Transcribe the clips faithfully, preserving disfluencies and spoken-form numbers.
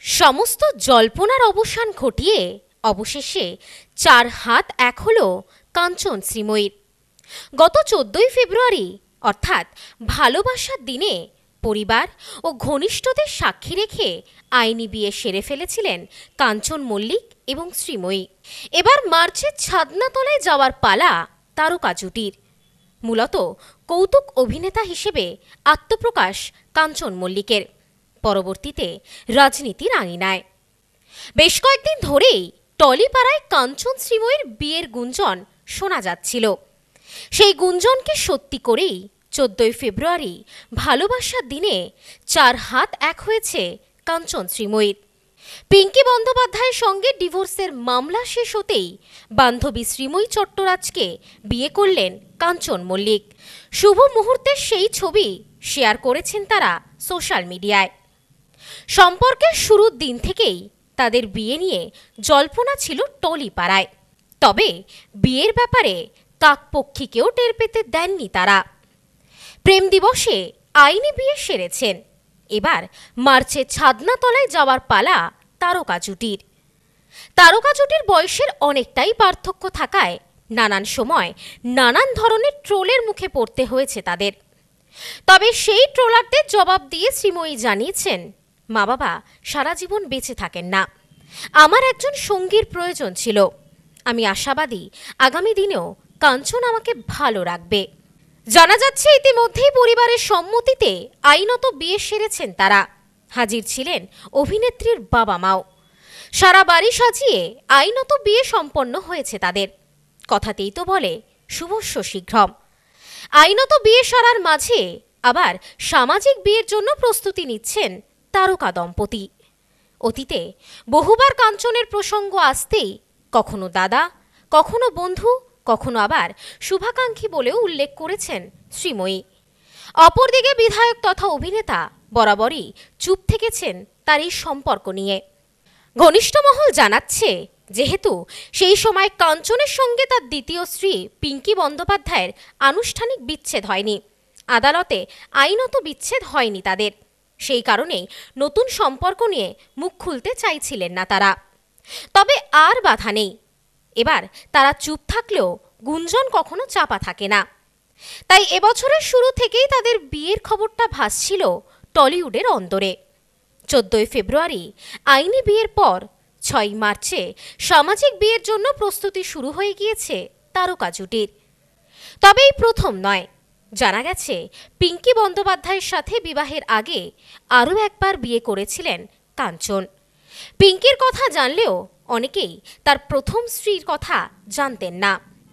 সমস্ত জল্পনার অবসান ঘটিয়ে অবশেষে চার হাত এক হল কাঞ্চন শ্রীময়ীর। গত চোদ্দই ফেব্রুয়ারি অর্থাৎ ভালোবাসার দিনে পরিবার ও ঘনিষ্ঠদের সাক্ষী রেখে আইনি বিয়ে সেরে ফেলেছিলেন কাঞ্চন মল্লিক এবং শ্রীময়ী। এবার মার্চের ছাদনাতলায় যাওয়ার পালা তারকা জুটির। মূলত কৌতুক অভিনেতা হিসেবে আত্মপ্রকাশ কাঞ্চন মল্লিকের, পরবর্তীতে রাজনীতির আঙিনায়। বেশ কয়েকদিন ধরেই টলিপাড়ায় কাঞ্চন শ্রীময়ীর বিয়ের গুঞ্জন শোনা যাচ্ছিল। সেই গুঞ্জনকে সত্যি করেই চোদ্দই ফেব্রুয়ারি ভালোবাসার দিনে চার হাত এক হয়েছে কাঞ্চন শ্রীময়ীর। পিঙ্কি বন্দ্যোপাধ্যায়ের সঙ্গে ডিভোর্সের মামলা শেষ হতেই বান্ধবী শ্রীময়ী চট্টরাজকে বিয়ে করলেন কাঞ্চন মল্লিক। শুভ মুহূর্তের সেই ছবি শেয়ার করেছেন তারা সোশ্যাল মিডিয়ায়। সম্পর্কের শুরুর দিন থেকেই তাদের বিয়ে নিয়ে জল্পনা ছিল টলিপাড়ায়। তবে বিয়ের ব্যাপারে কাকপক্ষীকেও টের পেতে দেননি তারা। প্রেম দিবসে আইনি বিয়ে সেরেছেন। এবার মার্চে ছাদনাতলায় যাওয়ার পালা তারকা জুটির। তারকা জুটির বয়সের অনেকটাই পার্থক্য থাকায় নানান সময় নানান ধরনের ট্রোলের মুখে পড়তে হয়েছে তাদের। তবে সেই ট্রোলারদের জবাব দিয়ে শ্রীময়ী জানিয়েছেন, মা বাবা সারা জীবন বেঁচে থাকেন না, আমার একজন সঙ্গীর প্রয়োজন ছিল। আমি আশাবাদী আগামী দিনেও কাঞ্চন আমাকে ভালো রাখবে। জানা যাচ্ছে ইতিমধ্যেই পরিবারের সম্মতিতে আইনত বিয়ে সেরেছেন তারা। হাজির ছিলেন অভিনেত্রীর বাবা মাও। সারা বাড়ি সাজিয়ে আইনত বিয়ে সম্পন্ন হয়েছে তাদের। কথাতেই তো বলে শুভস্য শীঘ্রম। আইনত বিয়ে সারার মাঝে আবার সামাজিক বিয়ের জন্য প্রস্তুতি নিচ্ছেন তারকা দম্পতি। অতীতে বহুবার কাঞ্চনের প্রসঙ্গ আসতেই কখনো দাদা, কখনো বন্ধু, কখনো আবার শুভাকাঙ্ক্ষী বলেও উল্লেখ করেছেন শ্রীময়ী। অপরদিকে বিধায়ক তথা অভিনেতা বরাবরই চুপ থেকেছেন তার এই সম্পর্ক নিয়ে। ঘনিষ্ঠ মহল জানাচ্ছে, যেহেতু সেই সময় কাঞ্চনের সঙ্গে তার দ্বিতীয় স্ত্রী পিঙ্কি বন্দ্যোপাধ্যায়ের আনুষ্ঠানিক বিচ্ছেদ হয়নি, আদালতে আইনত বিচ্ছেদ হয়নি তাদের, সেই কারণেই নতুন সম্পর্ক নিয়ে মুখ খুলতে চাইছিলেন না তারা। তবে আর বাধা নেই, এবার তারা চুপ থাকলেও গুঞ্জন কখনো চাপা থাকে না। তাই এবছরের শুরু থেকেই তাদের বিয়ের খবরটা ভাসছিল টলিউডের অন্দরে। চোদ্দই ফেব্রুয়ারি আইনি বিয়ের পর ছয় মার্চে সামাজিক বিয়ের জন্য প্রস্তুতি শুরু হয়ে গিয়েছে তারকা জুটির। তবে এই প্রথম নয়, জানা গেছে পিঙ্কি বন্দ্যোপাধ্যায়ের সাথে বিবাহের আগে আরও একবার বিয়ে করেছিলেন কাঞ্চন। পিঙ্কির কথা জানলেও অনেকেই তার প্রথম স্ত্রীর কথা জানতেন না,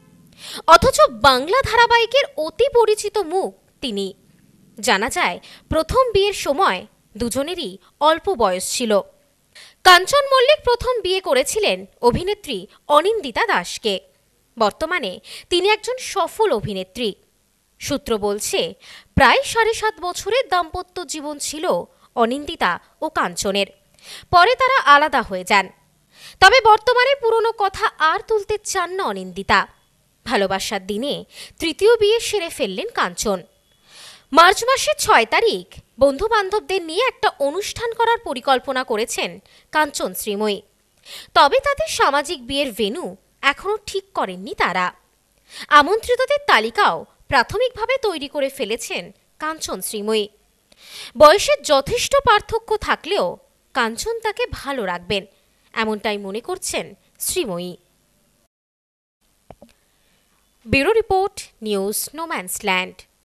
অথচ বাংলা ধারাবাহিকের অতি পরিচিত মুখ তিনি। জানা যায় প্রথম বিয়ের সময় দুজনেরই অল্প বয়স ছিল। কাঞ্চন মল্লিক প্রথম বিয়ে করেছিলেন অভিনেত্রী অনিন্দিতা দাসকে। বর্তমানে তিনি একজন সফল অভিনেত্রী। সূত্র বলছে, প্রায় সাড়ে সাত বছরের দাম্পত্য জীবন ছিল অনিন্দিতা ও কাঞ্চনের। পরে তারা আলাদা হয়ে যান। তবে বর্তমানে পুরনো কথা আর তুলতে চান না অনিন্দিতা। ভালোবাসার দিনে তৃতীয় বিয়ে সেরে ফেললেন কাঞ্চন। মার্চ মাসের ছয় তারিখ বন্ধু বান্ধবদের নিয়ে একটা অনুষ্ঠান করার পরিকল্পনা করেছেন কাঞ্চন শ্রীময়ী। তবে তাদের সামাজিক বিয়ের ভেন্যু এখনও ঠিক করেননি তারা। আমন্ত্রিতদের তালিকাও প্রাথমিকভাবে তৈরি করে ফেলেছেন কাঞ্চন শ্রীময়ী। বয়সের যথেষ্ট পার্থক্য থাকলেও কাঞ্চন তাকে ভালো রাখবেন, এমনটাই মনে করছেন Sreemoyee. Bureau report, news no man's land.